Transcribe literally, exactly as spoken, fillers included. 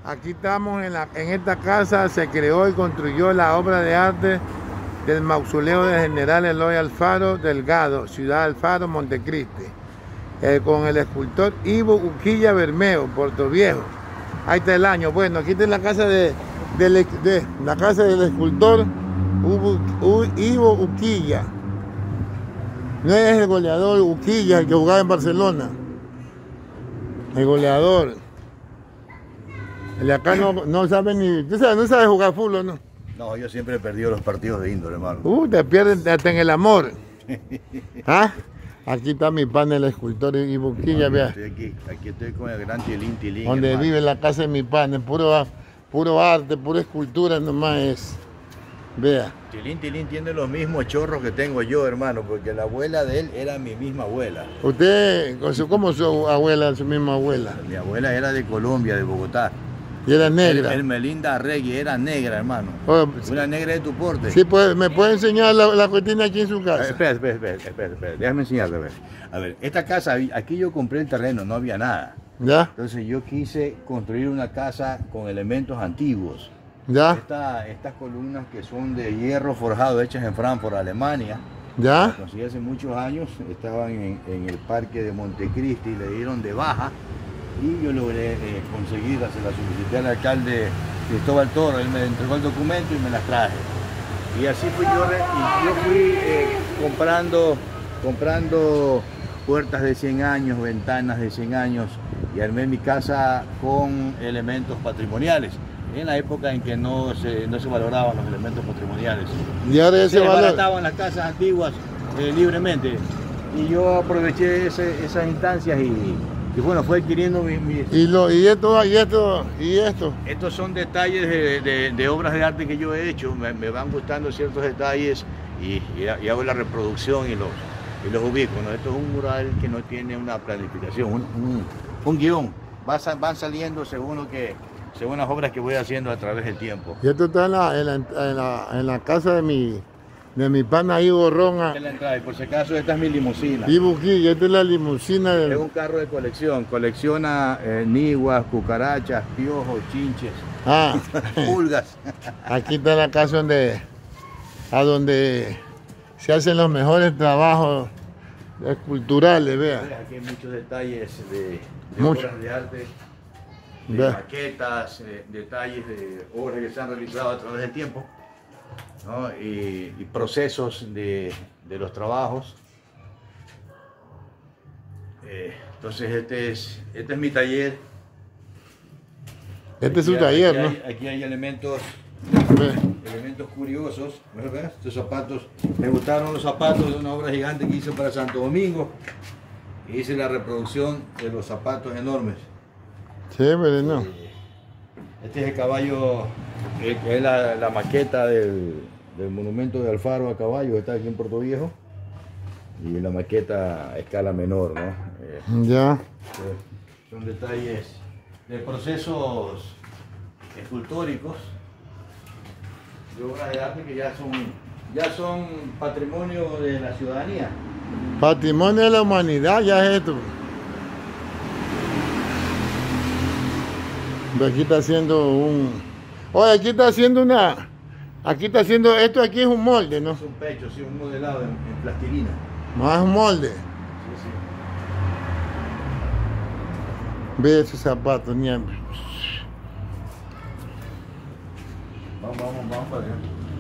Aquí estamos en, la, en esta casa, se creó y construyó la obra de arte del mausoleo del general Eloy Alfaro Delgado, Ciudad Alfaro, Montecristi, eh, con el escultor Ivo Uquilla Bermeo, Puerto Viejo. Ahí está el año. Bueno, aquí está la casa de, de, de, de la casa del escultor Ivo, Ivo Uquilla. No es el goleador Uquilla, el que jugaba en Barcelona. El goleador. El de acá no, no sabe ni... ¿Tú sabes, no sabe jugar fútbol, no? No, yo siempre he perdido los partidos de índole, hermano. Uh, te pierden hasta en el amor. ¿Ah? Aquí está mi pan, el escultor Ivo Uquilla, no, vea. Estoy aquí, aquí estoy con el gran Tilín Tilín. Donde hermano. vive la casa de mi pan, es puro, puro arte, pura escultura nomás es. Vea. Tilín Tilín tiene los mismos chorros que tengo yo, hermano, porque la abuela de él era mi misma abuela. ¿Usted, cómo su abuela, su misma abuela? Mi abuela era de Colombia, de Bogotá. Y era negra. Hermelinda Arregui era negra, hermano. Oh, Una negra de tu porte. Sí, pues, ¿me puede enseñar la, la cortina aquí en su casa? Eh, espera, espera, espera, espera, espera, déjame enseñarle, a ver. A ver, esta casa, aquí yo compré el terreno, no había nada. ¿Ya? Entonces yo quise construir una casa con elementos antiguos. ¿Ya? Esta, estas columnas que son de hierro forjado, hechas en Frankfurt, Alemania. ¿Ya? Las conseguí hace muchos años, estaban en, en el parque de Montecristi, le dieron de baja. Y yo logré eh, conseguirlas, se las solicité al alcalde Cristóbal Toro, él me entregó el documento y me las traje. Y así fui yo, y yo fui eh, comprando, comprando puertas de cien años, ventanas de cien años, y armé mi casa con elementos patrimoniales, en la época en que no se, no se valoraban los elementos patrimoniales. Y ahora ya se, se valora. desbarataban las casas antiguas eh, libremente, y yo aproveché ese, esas instancias y... Y bueno, fue adquiriendo mis... Mi... Y, lo, y esto, y esto, y esto. Estos son detalles de, de, de obras de arte que yo he hecho. Me, me van gustando ciertos detalles y, y, y hago la reproducción y los, y los ubico, ¿no? Esto es un mural que no tiene una planificación, un, un, un guión. Va, van saliendo según, lo que, según las obras que voy haciendo a través del tiempo. Y esto está en la, en la, en la, en la casa de mi... de mi pana Ivo Ronga. Esta es la entrada, y por si acaso esta es mi limusina. Ivo Uquilla, esta es la limusina del... Es un carro de colección, colecciona eh, niguas, cucarachas, piojos, chinches, ah. pulgas. Aquí está la casa donde, a donde se hacen los mejores trabajos esculturales, vea. Aquí hay muchos detalles de, de Mucho. obras de arte, de Vea. maquetas, eh, detalles de obras que se han realizado a través del tiempo. ¿No? Y, y procesos de, de los trabajos. Eh, entonces este es, este es mi taller. Este es su Aquí taller, hay- ¿no? Aquí, aquí hay elementos, Ve. elementos curiosos. ¿Ves? Estos zapatos, me gustaron los zapatos de una obra gigante que hice para Santo Domingo. Hice la reproducción de los zapatos enormes. Chévere, ¿no? Eh, Este es el caballo, eh, que es la, la maqueta del, del monumento de Alfaro a caballo, está aquí en Puerto Viejo, y la maqueta a escala menor, ¿no? Eh, Ya. eh, son detalles de procesos escultóricos, de obras de arte que ya son, ya son patrimonio de la ciudadanía. Patrimonio de la humanidad, ya es esto. Aquí está haciendo un... Oye, aquí está haciendo una... Aquí está haciendo... Esto aquí es un molde, ¿no? Es un pecho, sí, un modelado en, en plastilina. Más un molde. Sí, sí. Ve esos zapatos, ni... Vamos, vamos, vamos para allá.